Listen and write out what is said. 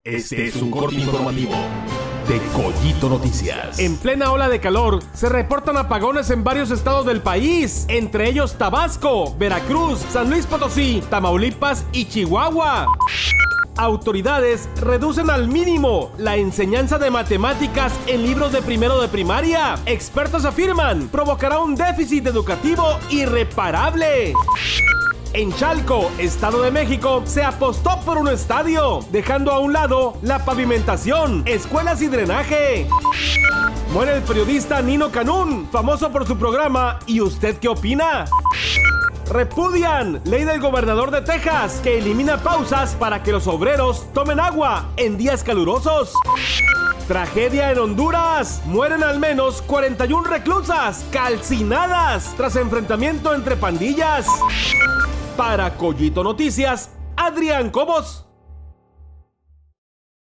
Este es un corte informativo de Collito Noticias. En plena ola de calor, se reportan apagones en varios estados del país, entre ellos Tabasco, Veracruz, San Luis Potosí, Tamaulipas y Chihuahua. Autoridades reducen al mínimo la enseñanza de matemáticas en libros de primero de primaria. Expertos afirman, provocará un déficit educativo irreparable. En Chalco, Estado de México, se apostó por un estadio, dejando a un lado la pavimentación, escuelas y drenaje. Muere el periodista Nino Canún, famoso por su programa ¿Y usted qué opina? Repudian ley del gobernador de Texas que elimina pausas para que los obreros tomen agua en días calurosos. Tragedia en Honduras. Mueren al menos 41 reclusas calcinadas tras enfrentamiento entre pandillas. Para Collito Noticias, Adrián Cobos.